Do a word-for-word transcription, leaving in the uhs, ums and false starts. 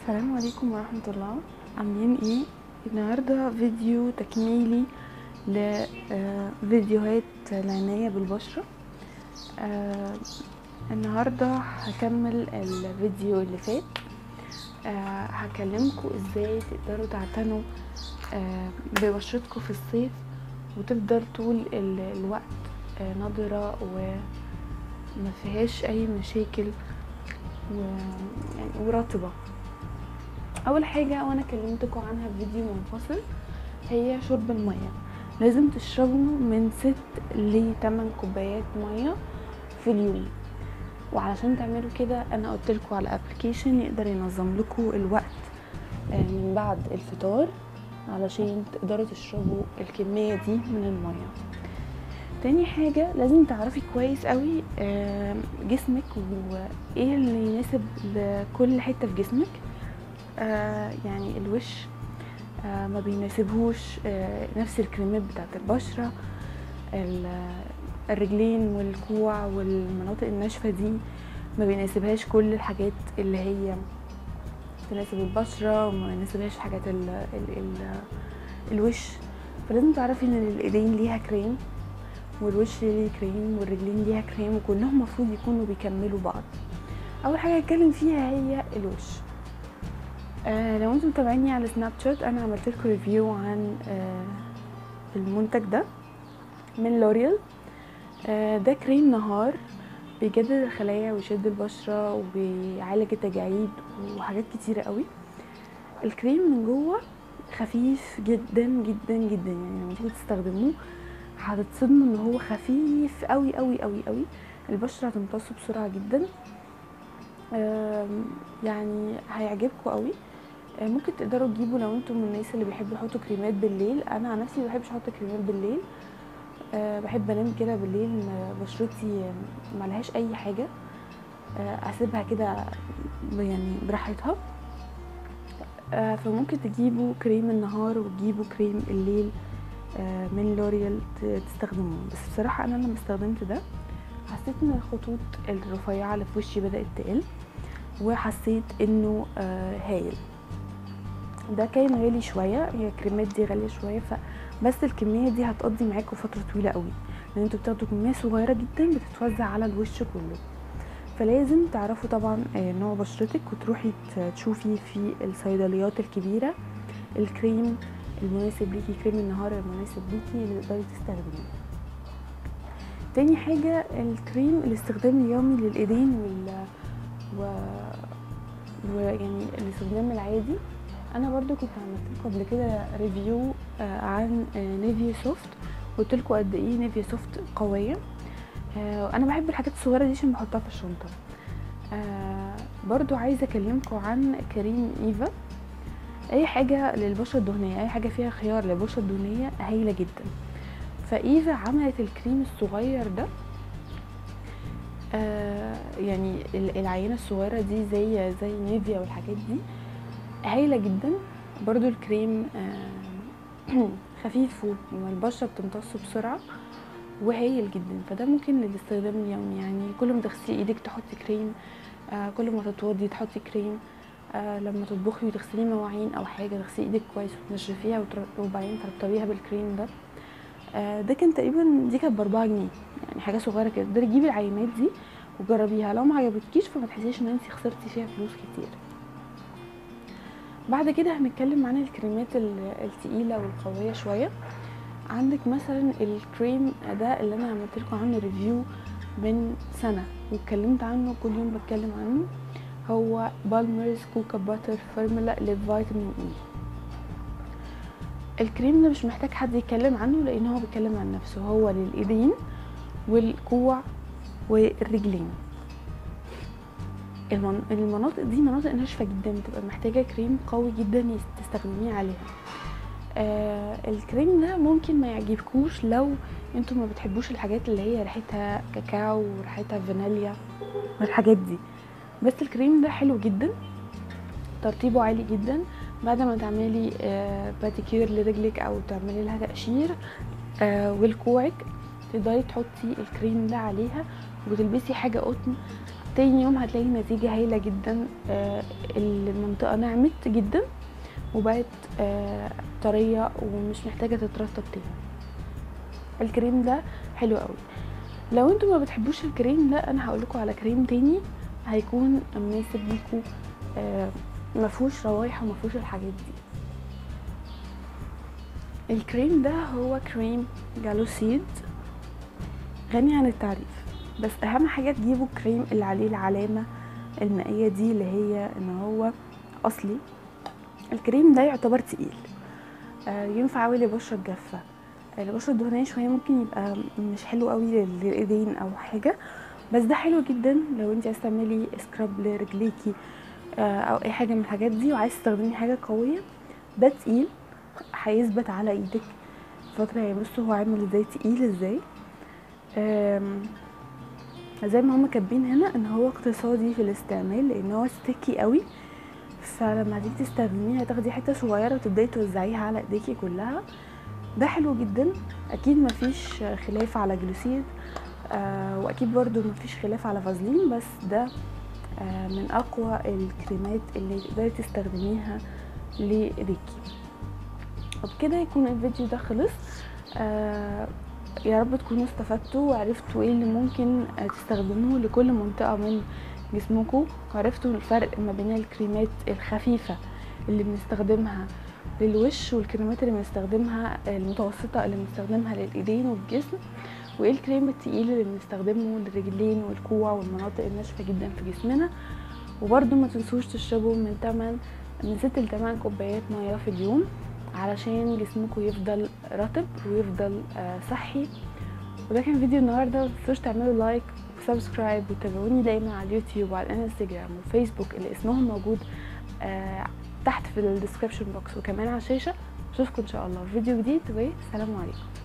السلام عليكم ورحمة الله. عاملين ايه؟ النهاردة فيديو تكميلي لفيديوهات العناية بالبشرة. آه النهاردة هكمل الفيديو اللي فات. آه هكلمكم ازاي تقدروا تعتنوا آه ببشرتكم في الصيف وتفضل طول الوقت آه نضرة وما فيهاش اي مشاكل ورطبة. اول حاجه وانا كلمتكم عنها في فيديو منفصل هي شرب الميه. لازم تشربوا من ست ل تمن كوبايات ميه في اليوم، وعلشان تعملوا كده انا قلت لكم على ابلكيشن يقدر ينظم لكم الوقت من بعد الفطار علشان تقدروا تشربوا الكميه دي من الميه. تاني حاجه لازم تعرفي كويس قوي جسمك وايه اللي يناسب لكل حته في جسمك. آه يعني الوش آه ما بيناسبهوش آه نفس الكريمات بتاعت البشرة. الرجلين والكوع والمناطق الناشفة دي ما بيناسبهاش كل الحاجات اللي هي تناسب البشرة، وما بيناسبهاش حاجات ال ال ال الوش. فلازم تعرفي ان الايدين ليها كريم والوش ليه كريم والرجلين ليها كريم، وكلهم مفروض يكونوا بيكملوا بعض. اول حاجة هتكلم فيها هي الوش. آه لو انتم متابعيني على سناب شات انا عملت لكم ريفيو عن آه المنتج ده من لوريال. آه ده كريم نهار بيجدد الخلايا ويشد البشره وبيعالج التجاعيد وحاجات كتيره قوي. الكريم من جوه خفيف جدا جدا جدا، يعني لما تيجوا تستخدموه هتتصدموا ان هو خفيف قوي قوي قوي قوي. البشره هتمتصه بسرعه جدا. آه يعني هيعجبكم قوي. ممكن تقدروا تجيبوا لو انتم من الناس اللي بيحبوا يحطوا كريمات بالليل. انا عن نفسي ما بحبش احط كريمات بالليل. أه بحب انام كده بالليل بشرتي ما لهاش اي حاجه، أه اسيبها كده يعني براحتها. أه فممكن تجيبوا كريم النهار وتجيبوا كريم الليل أه من لوريال تستخدموه. بس بصراحه انا لما استخدمت ده حسيت ان الخطوط الرفيعه اللي في وشي بدات تقل، وحسيت انه أه هايل. ده كان غالي شويه، هي الكريمات دي غاليه شويه، فبس الكميه دي هتقضي معاكم فتره طويله قوي لان انتوا بتاخدوا كميه صغيره جدا بتتوزع على الوش كله. فلازم تعرفوا طبعا نوع بشرتك وتروحي تشوفي في الصيدليات الكبيره الكريم المناسب ليكي، كريم النهار المناسب ليكي اللي تقدري تستخدميه. تاني حاجه الكريم الاستخدام اليومي للايدين وال و... ويعني الاستخدام العادي. انا برضو كنت عملت لكم قبل كده ريفيو عن نيفيا سوفت، قلت لكم قد ايه نيفيا سوفت قويه. انا بحب الحاجات الصغيره دي عشان بحطها في الشنطه. برضو عايزه اكلمكم عن كريم ايفا. اي حاجه للبشره الدهنيه، اي حاجه فيها خيار للبشره الدهنيه هايله جدا. فايفا عملت الكريم الصغير ده، يعني العينه الصغيره دي زي زي نيفيا والحاجات دي هايله جدا. برضو الكريم خفيف والبشره بتمتصه بسرعه وهايل جدا. فده ممكن للاستخدام اليومي، يعني كل ما تغسلي ايدك تحطي كريم، آه كل ما تتوضي تحطي كريم، آه لما تطبخي وتغسلي مواعين او حاجه تغسلي ايدك كويس وتنشفيها وبعدين ترطبيها بالكريم ده. آه ده كان تقريبا دي كانت باربعة جنيه، يعني حاجه صغيره كده. تقدري تجيبي العينات دي وجربيها، لو ما عجبتكيش فما تحسيش ان انت خسرتي فيها فلوس كتير. بعد كده هنتكلم عن الكريمات التقيله والقويه شويه. عندك مثلا الكريم ده اللي انا عملت لكم عنه ريفيو من سنه واتكلمت عنه كل يوم بتكلم عنه، هو بالمرز كوكا باتر فورمولا لفيتامين اي. الكريم ده مش محتاج حد يتكلم عنه لان هو بيتكلم عن نفسه. هو للايدين والكوع والرجلين. المناطق دي مناطق ناشفه جدا بتبقى محتاجه كريم قوي جدا تستخدميه عليها. آه الكريم ده ممكن ما يعجبكوش لو انتم ما بتحبوش الحاجات اللي هي ريحتها كاكاو وريحتها فانيليا والحاجات دي، بس الكريم ده حلو جدا، ترطيبه عالي جدا. بعد ما تعملي آه باديكير لرجلك او تعملي لها تقشير آه ولكوعك تقدري تحطي الكريم ده عليها وتلبسي حاجه قطن تاني يوم هتلاقي نتيجة هايلة جدا. آه المنطقة نعمت جدا وبقت آه طرية ومش محتاجة تترطب تاني. الكريم ده حلو قوي. لو انتوا ما بتحبوش الكريم ده انا هقولكوا على كريم تاني هيكون مناسب ليكوا، آه مفهوش روايح ومفهوش الحاجات دي. الكريم ده هو كريم جالوسيد، غني عن التعريف، بس اهم حاجه تجيبوا الكريم اللي عليه العلامه المائيه دي اللي هي ان هو اصلي. الكريم ده يعتبر تقيل، آه ينفع قوي لبشره جافه، البشره الدهنيه شويه ممكن يبقى مش حلو قوي للايدين او حاجه، بس ده حلو جدا لو انت عايزه تعملي سكراب لرجليكي آه او اي حاجه من الحاجات دي وعايزه تستخدمي حاجه قويه. ده تقيل هيثبت على ايدك فتره. يعني بصوا هو عامل ازاي تقيل ازاي، زي ما هما كاتبين هنا ان هو اقتصادي في الاستعمال لان هو ستيكي قوي، فلما تيجي تستخدميها تاخدي حته صغيره وتبداي توزعيها على ايديكي كلها. ده حلو جدا. اكيد مفيش خلاف على جلوسيد، آه واكيد برضو مفيش خلاف على فازلين، بس ده آه من اقوى الكريمات اللي تقدري تستخدميها لايديكي. وبكده يكون الفيديو ده خلص. آه يا رب تكونوا استفدتوا وعرفتوا ايه اللي ممكن تستخدموه لكل منطقة من جسمكم، وعرفتوا الفرق ما بين الكريمات الخفيفة اللي بنستخدمها للوش والكريمات اللي بنستخدمها المتوسطة اللي بنستخدمها للايدين والجسم، وايه الكريم التقيل اللي بنستخدمه للرجلين والكوع والمناطق الناشفة جدا في جسمنا. وبرده ما تنسوش تشربوا من تمن من ست لتمن كوبايات مياه في اليوم علشان جسمكم يفضل رطب ويفضل آه صحي. وده كان فيديو النهارده. ما تنسوش تعملوا لايك وسبسكرايب وتابعوني دايما على اليوتيوب وعلى الانستجرام والفيسبوك اللي اسمهم موجود آه تحت في الديسكريبشن بوكس وكمان على الشاشه. اشوفكم ان شاء الله في فيديو جديد، والسلام عليكم.